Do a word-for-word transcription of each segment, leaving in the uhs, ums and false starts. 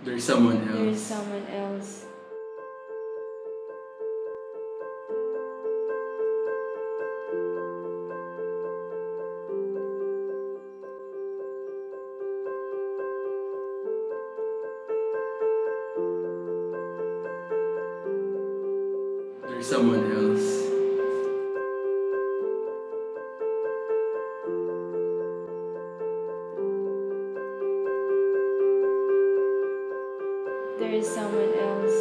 There's someone else. There's someone else. There's someone else. There is someone else.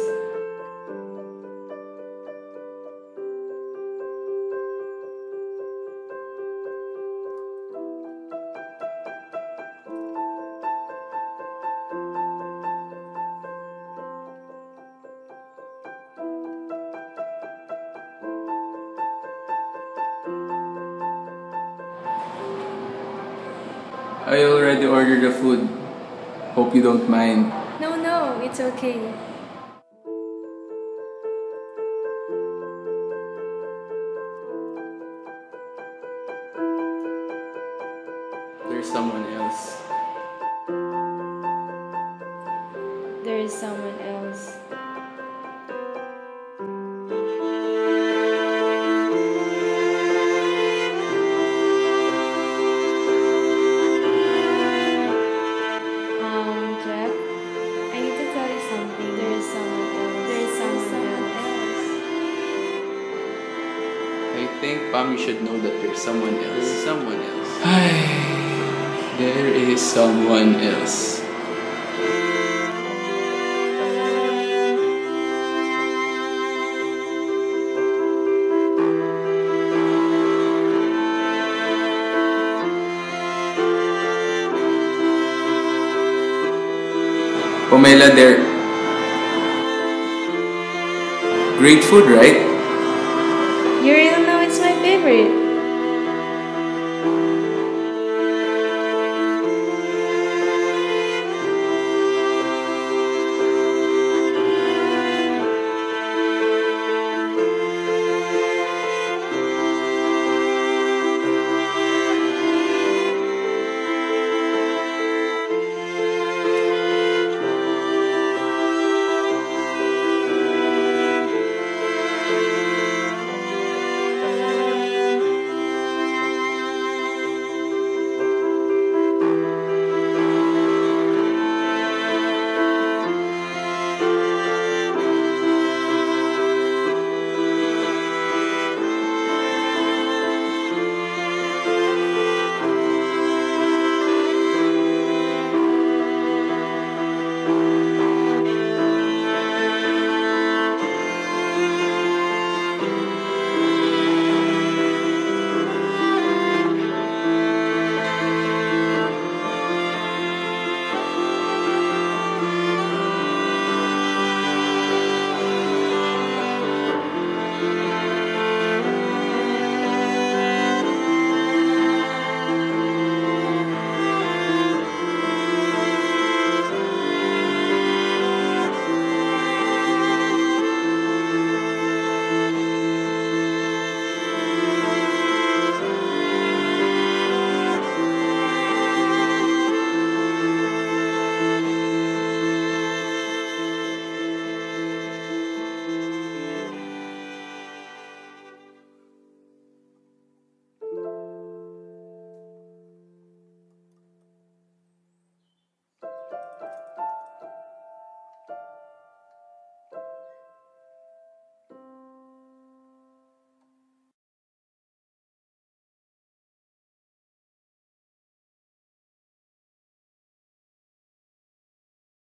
I already ordered the food. Hope you don't mind. No, no, it's okay. There's someone else. There is someone else. Um, Jeff, I need to tell you something. There is someone else. There is someone else. I think Pam, you should know that there's someone else. There's someone else. There is someone else. Pomela, there. Great food, right? You really know it's my favorite.